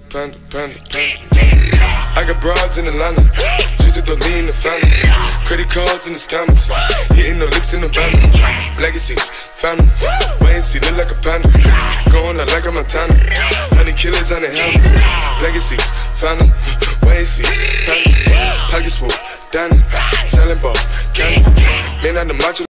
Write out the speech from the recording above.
panda, panda, panda. I got broads in Atlanta, just to throw me in the family. Credit cards in the scammers, hitting the licks in the van. Legacies, family, wait and see, look like a panda. Going out like a Montana, 100 killers on the helmets. Legacies, family, wait and see, family. Pockets full, Danny, selling ball, candy. Man on the macho.